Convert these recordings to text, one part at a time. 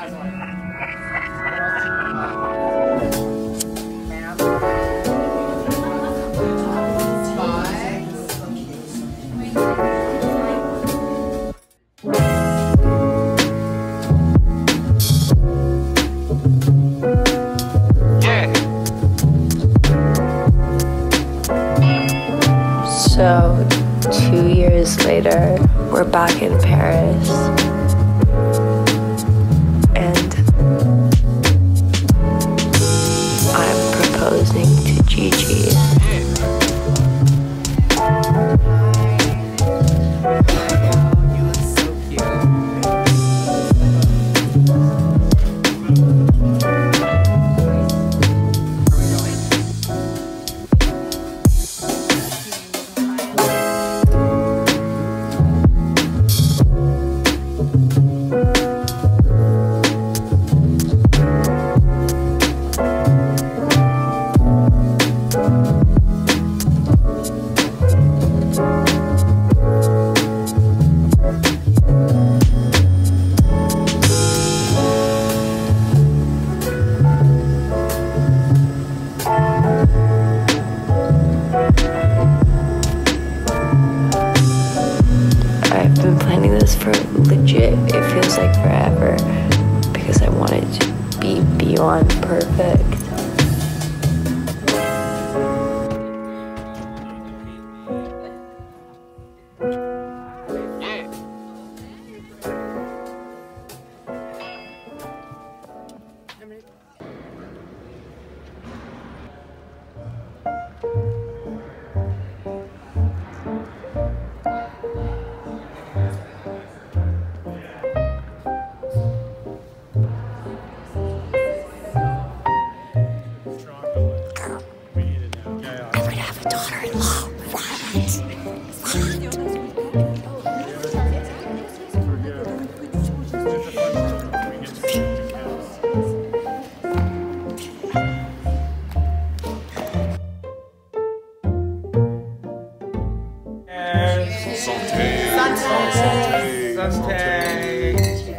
So, 2 years later, we're back in Paris. And I'm proposing to Gigi. I've been planning this for legit, it feels like forever, because I want it to be beyond perfect. Daughter-in-law, right? Santé. Santé. Santé.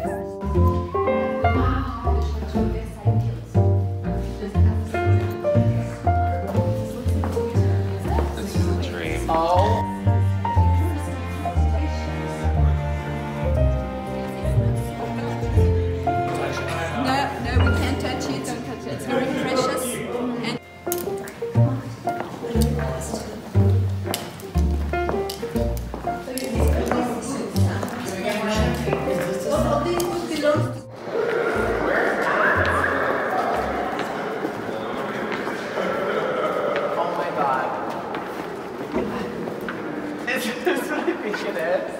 This is a dream. Oh. No, we can't touch it. Don't touch it. It's very precious. And Oh my god. Is this what I think it is?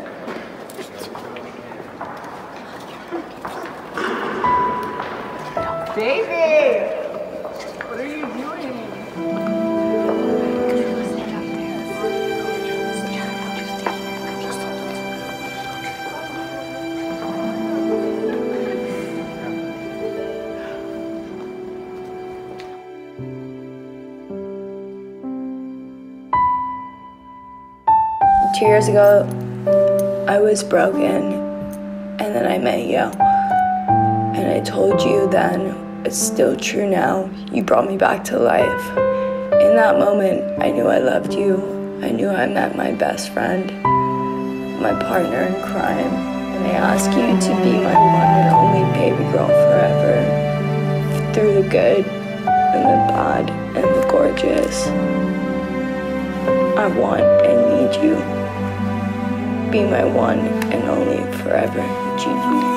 Baby! What are you doing? 2 years ago, I was broken, and then I met you. And I told you then, it's still true now, you brought me back to life. In that moment, I knew I loved you. I knew I met my best friend, my partner in crime. And I ask you to be my one and only baby girl forever. Through the good, and the bad, and the gorgeous. I want and need you. Be my one and only forever, Gigi.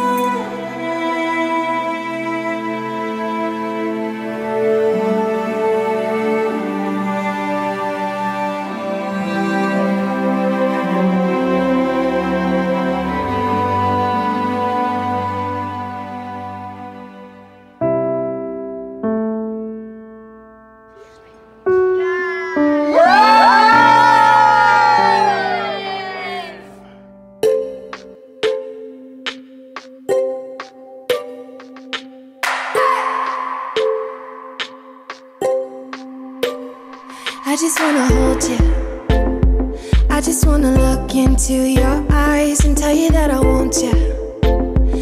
I just wanna hold you. I just wanna look into your eyes and tell you that I want you. You're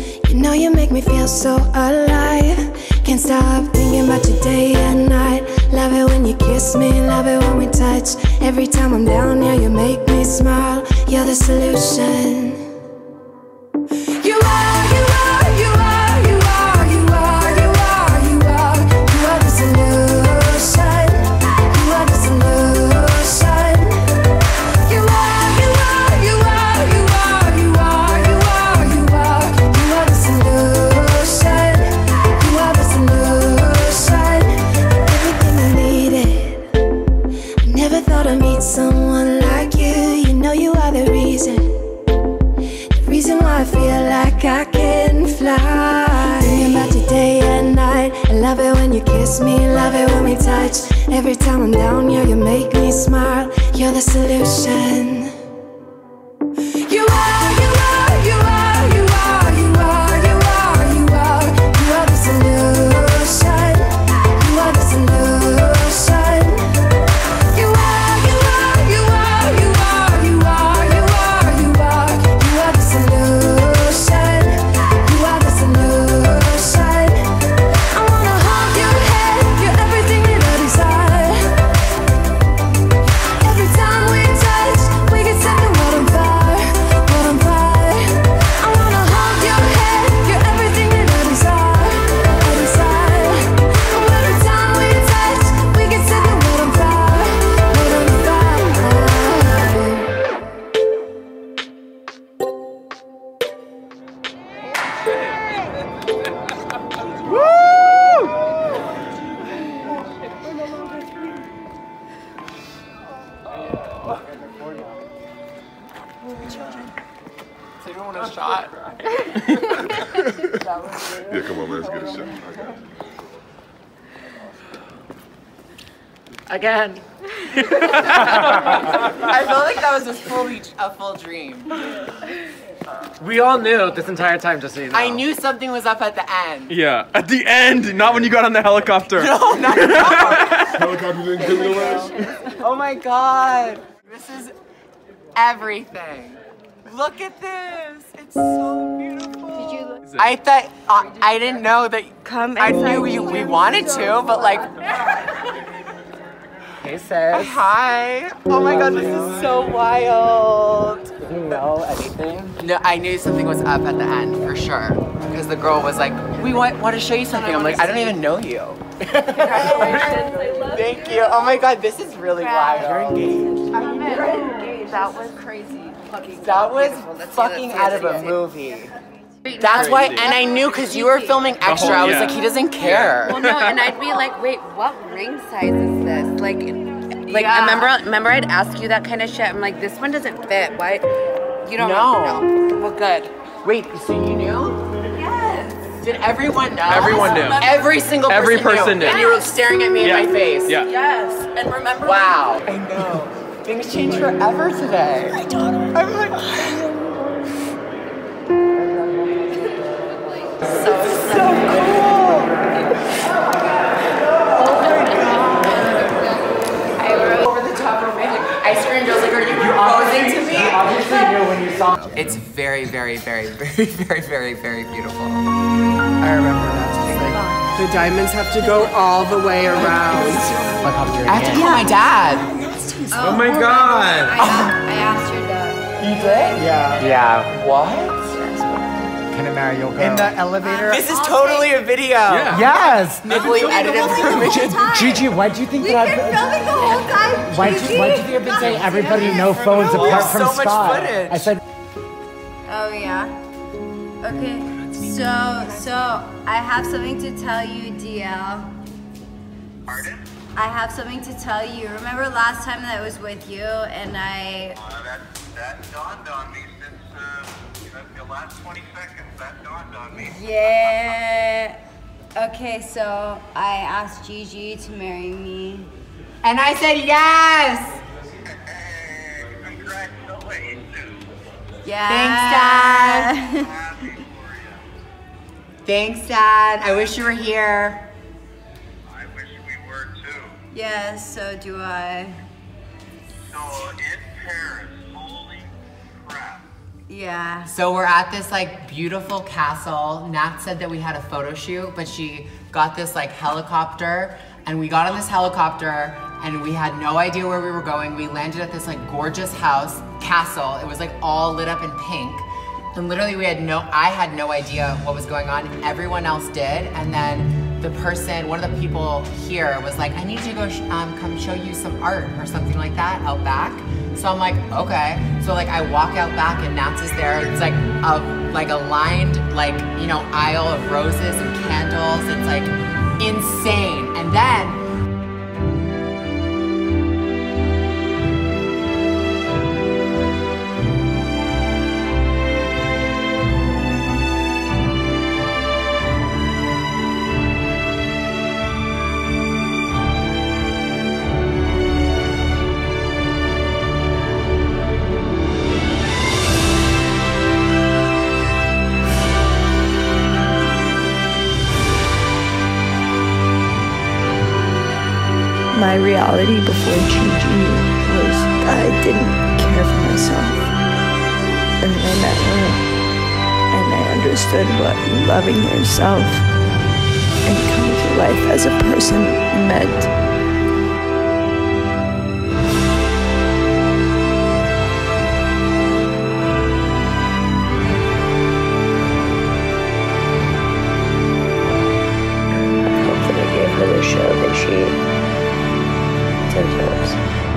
know you make me feel so alive. Can't stop thinking about you day and night. Love it when you kiss me, love it when we touch. Every time I'm down, yeah, you make me smile. You're the solution. You are, you are, you are, you are, you are, you are, you are. You are the solution. You are the solution. You are, you are, you are, you are, you are, you are, you are. You are the solution. You are the solution. Everything I needed. I never thought I'd meet someone like you. You know you are the reason why I feel like I can fly. Thinking about you day and night. I love it when you kiss me, love it when we touch. Every time I'm down, yeah, you make me smile. You're the solution. You are, you are, you are, you are, you are, you are, you are. You are the solution. You are the solution. You are, you are, you are, you are, you are, you are, you are. You are the solution. You are the solution. I wanna hold your head. You're everything that I desire. Every time we touch, we get set the world on fire, world on fire. I wanna hold your head. You're everything that I desire, I desire. Oh, every time we touch, we get set the world on fire, world on fire. Does anyone want a shot? Yeah, come on, let's get a shot. Again. I felt like that was a full dream. We all knew this entire time, just so you know. I knew something was up at the end. Yeah, at the end, not when you got on the helicopter. No, not at all. Helicopter didn't give me the rest. Oh my god. This is everything. Look at this. It's so beautiful. Did you I thought, I didn't know that. I knew we wanted to, but like. Hey, sis. Hi. Oh my god, this is so wild. Did you know anything? No, I knew something was up at the end for sure. Because the girl was like, we want to show you something. I'm like, I don't even know you. Thank you. Oh my god, this is really wild. You're engaged. You're engaged. That was crazy. That was fucking out of a movie. That's why, and I knew because you were filming extra, I was like, he doesn't care. Well, no, and I'd be like, wait, what ring size is this? Like I remember I'd ask you that kind of shit. I'm like, this one doesn't fit. Why? You don't know. No. Well, good. Wait, so you knew? Yes. Did everyone know? Everyone knew. Every single person Every person knew. And you were staring at me in my face. Yeah. Yes. And remember. Wow. I know. Things change forever today. My daughter. I'm like. So cool! Over the top of me. I screamed, I was like, are you proposing to me? You obviously knew when you saw it. It's very, very, very, very, very, very, very beautiful. I remember that. The diamonds have to go all the way around. I have to call my dad. Oh my god! I asked your dad. You did? Yeah. Yeah. What? Can I marry your girl? In the elevator. This is totally a video. Yeah. Yes! Nicole, you edited permission. Gigi, why do you think that I've been filming the whole time. Why do you think I've been saying everybody no phones apart from so much Scott? footage. I said. Oh yeah. Okay. So I have something to tell you, DL. Pardon? I have something to tell you. Remember last time that I was with you and I. That dawned on me since the last 20 seconds. That dawned on me. Yeah. Okay, so I asked Gigi to marry me. And I said yes! Hey, congratulations. Yeah. Thanks, Dad. Happy for you. Thanks, Dad. I wish you were here. I wish we were too. Yes, so do I. So in Paris, holy crap. Yeah. So we're at this like beautiful castle. Nat said that we had a photo shoot, but she got this like helicopter, and we got on this helicopter and we had no idea where we were going. We landed at this like gorgeous castle. It was like all lit up in pink. And literally I had no idea what was going on. Everyone else did. And then the person, one of the people here was like, I need to go come show you some art or something like that out back. So I'm like, okay. So like I walk out back and Nats is there. It's like a lined aisle of roses and candles. It's like insane. And then my reality before Gigi was that I didn't care for myself. And then I met her, and I understood what loving yourself and coming to life as a person meant. I hope that I gave her the show that she deserves.